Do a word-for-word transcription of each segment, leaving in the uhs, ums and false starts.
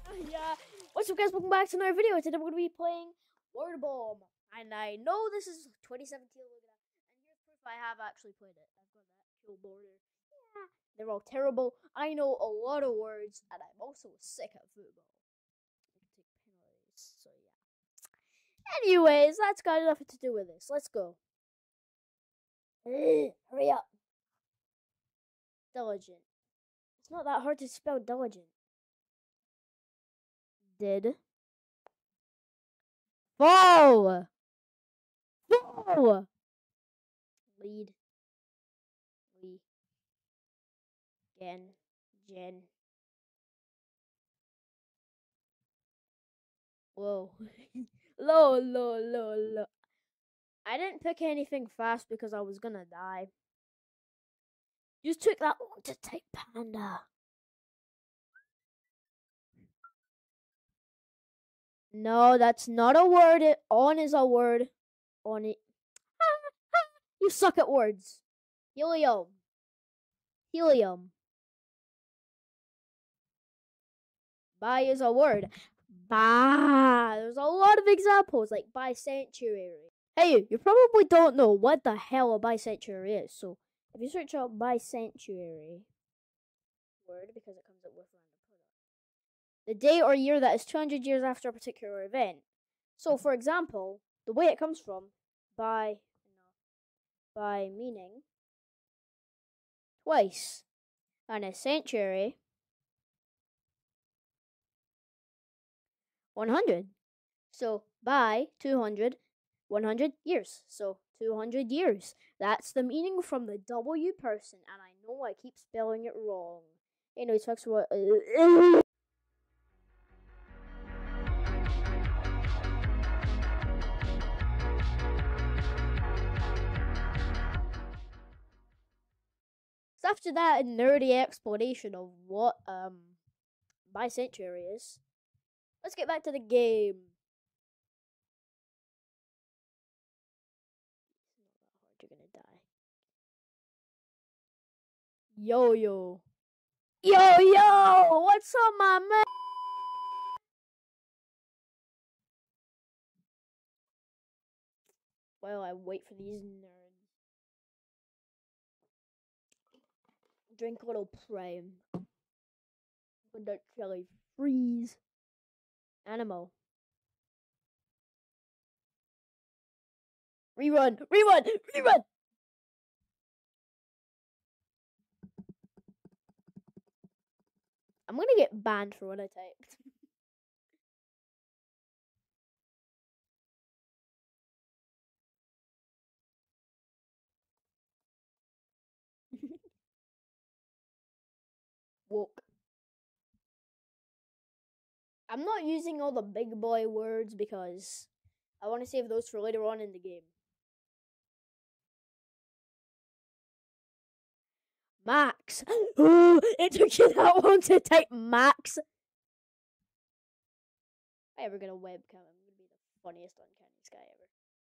Yeah. What's up, guys? Welcome back to another video. Today we're going to be playing Word Bomb. And I know this is twenty seventeen. Look at that. And here's proof I have actually played it. I've got that kill border. Yeah. They're all terrible. I know a lot of words. And I'm also sick at football. I can take penalties. So, yeah. Anyways, that's got nothing to do with this. Let's go. Ugh, hurry up. Diligent. It's not that hard to spell diligent. Did. Fall. Fall. Lead. Lee. Gen. Jen. Whoa. Low, low, low, low. I didn't pick anything fast because I was gonna die. You took that long to type panda. No, that's not a word. It, on is a word. On it. You suck at words. Helium. Helium. Buy is a word. Buy. There's a lot of examples like bisanctuary. Hey, you probably don't know what the hell a bisanctuary is. So if you search out bisanctuary word, because it comes up with random product, the day or year that is two hundred years after a particular event. So, for example, the way it comes from, by, no, by meaning, twice, and a century, one hundred. So, by two hundred, one hundred years. So, two hundred years. That's the meaning from the W person, and I know I keep spelling it wrong. Anyways, folks, what... Uh, So after that nerdy explanation of what um bicentenary is, let's get back to the game. It's not that hard, you're gonna die. Yo yo. Yo yo! What's up, my man? Well, I wait for these nerds. Drink a little prime. With that chili. Freeze. Animal. Rerun! Rerun! Rerun! I'm gonna get banned for what I typed. Woke. I'm not using all the big boy words because I want to save those for later on in the game. Max. Oh, it took you that long to type Max. If I ever get a webcam, I'm going to be the funniest uncanny guy ever.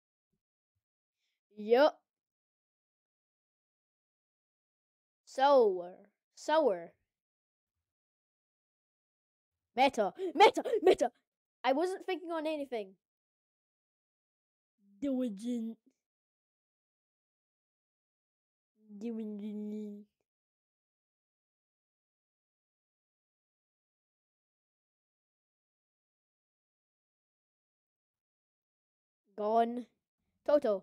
Yup. Sour. Sour. Meta. Meta. Meta. I wasn't thinking on anything. Diligent. Diligent. Gone. Toto.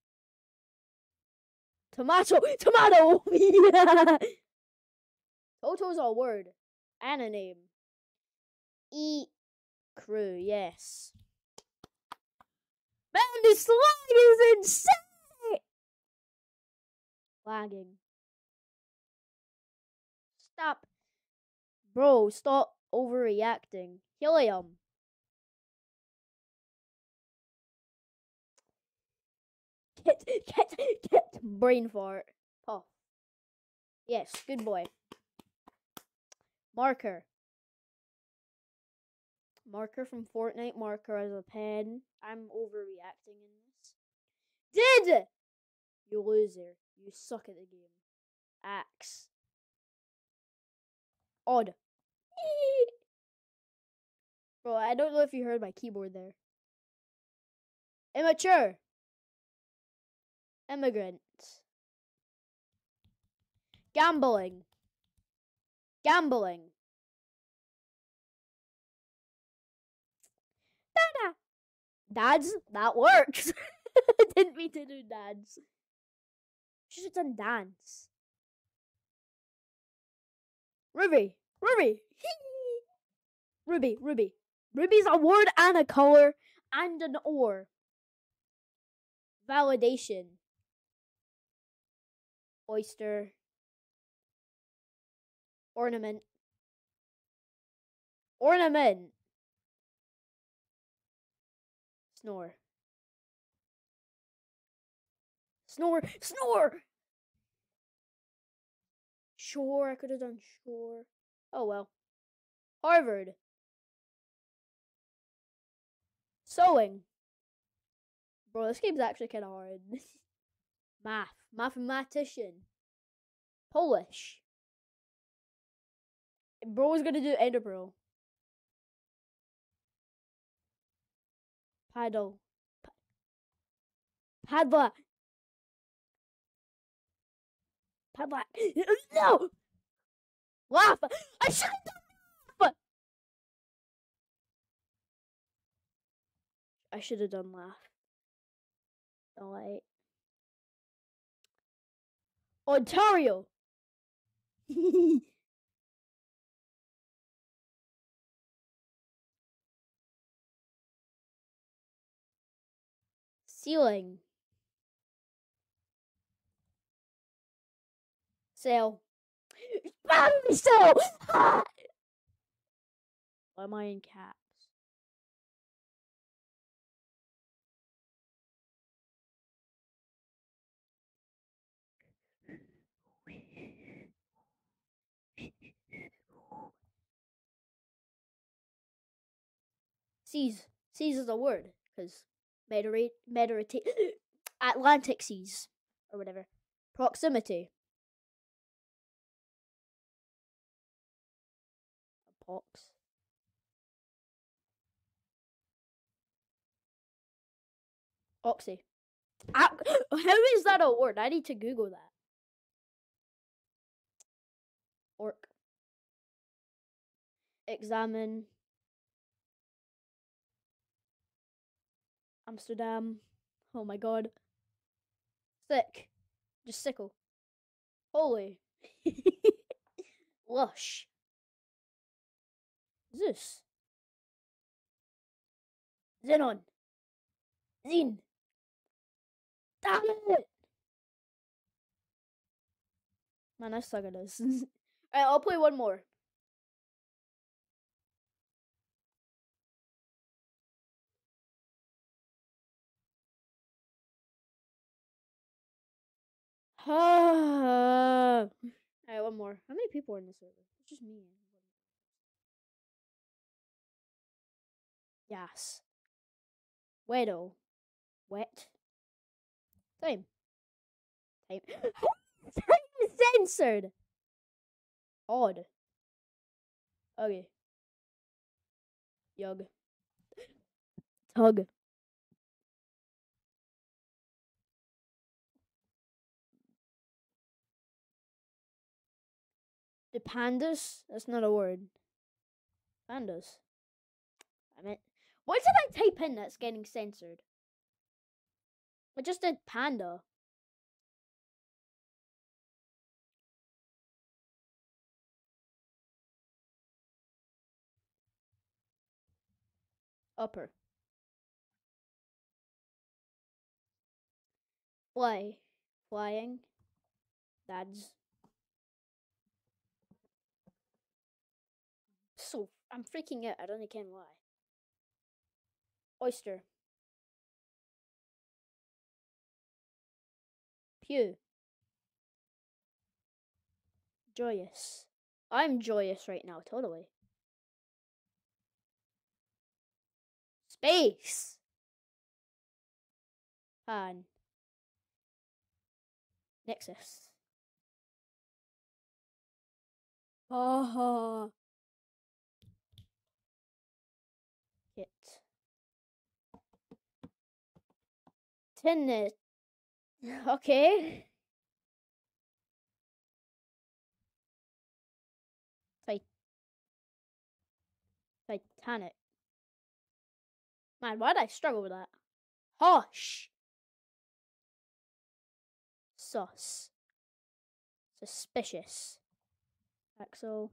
Tomato. Tomato. Yeah. Toto's a word. And a name. E. Crew. Yes. Man, this lag is insane! Lagging. Stop. Bro, stop overreacting. Helium. Get, get, get. Brain fart. Oh. Yes, good boy. Marker. Marker from Fortnite. Marker as a pen. I'm overreacting in this. Did! You loser. You suck at the game. Axe. Odd. Bro, I don't know if you heard my keyboard there. Immature. Immigrant. Gambling. Gambling. Dada. Dads, that works. I didn't mean to do dads. Should have done dance. Ruby. Ruby. Ruby. Ruby. Ruby's a word and a color and an or. Validation. Oyster. Ornament. Ornament. Snore. Snore. Snore! Sure, I could have done sure. Oh well. Harvard. Sewing. Bro, this game's actually kind of hard. Math. Mathematician. Polish. Bro was gonna do Edinburgh. Paddle. Pa Padlock. Padlock. No! Laugh! I should have done laugh! I should have done laugh. Alright. Ontario! Ceiling. Sail. Battery sail! Why am I in caps? Seas. Seas is a word, because Mediterranean, Mediterranean, Atlantic seas, or whatever. Proximity. Pox. Oxy. Ah, how is that a word? I need to Google that. Orc. Examine. Amsterdam. Oh my god. Sick. Just sickle. Holy. Lush. Zeus. Xenon. Zine. Damn it! Man, I suck at this. Alright, I'll play one more. Alright, one more. How many people are in this server? It's just me. Yes. Wedo. Wet. Time. Time. Time is censored. Odd. Okay. Yug. Tug. The pandas? That's not a word. Pandas. I meant. What did I type in that's getting censored? I just did panda. Upper. Fly. Flying. That's. So, I'm freaking out. I don't know can why. Oyster. Pew. Joyous. I'm joyous right now, totally. Space. Pan. Nexus. Oh. Hit. Tennis. Okay. Tit Titanic. Man, why did I struggle with that? Hush. Sus. Suspicious. Axel.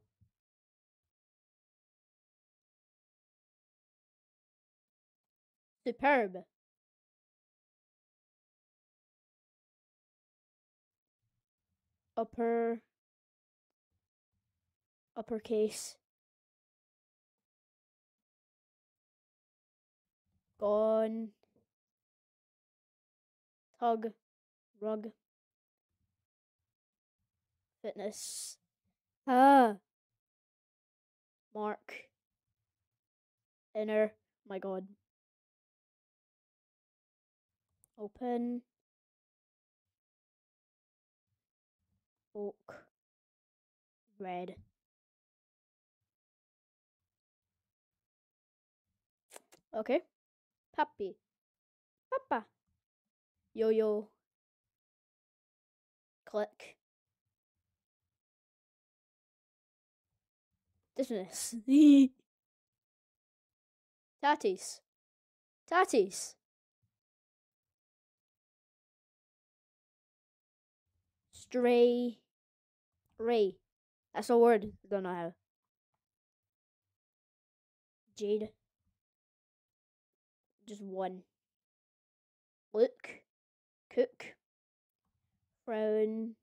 Superb. Upper. Uppercase. Gone. Tug. Rug. Fitness. Ah. Mark. Inner. My god. Open. Oak. Red. Okay. Puppy. Papa. Yo-yo. Click. Dismiss. Tatties. Tatties. Stray. Ray. That's a word. I don't know how. Jade. Just one. Look. Cook. Frown.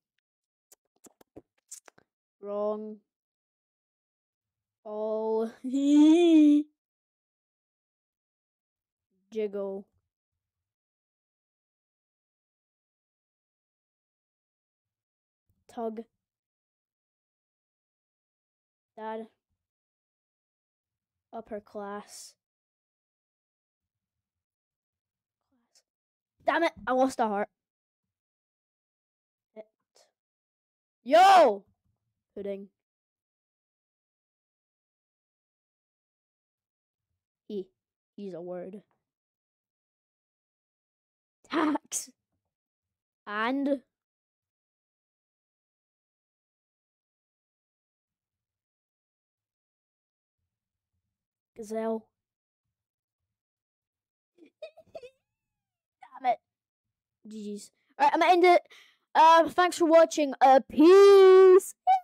Wrong. All. Jiggle. Tug. Dad. Upper class. Damn it! I lost a heart. It. Yo! Pudding. He. He's a word. Tax. And. Gazelle. Damn it. G G's. Alright, I'm gonna end it. Uh, thanks for watching. Uh, peace.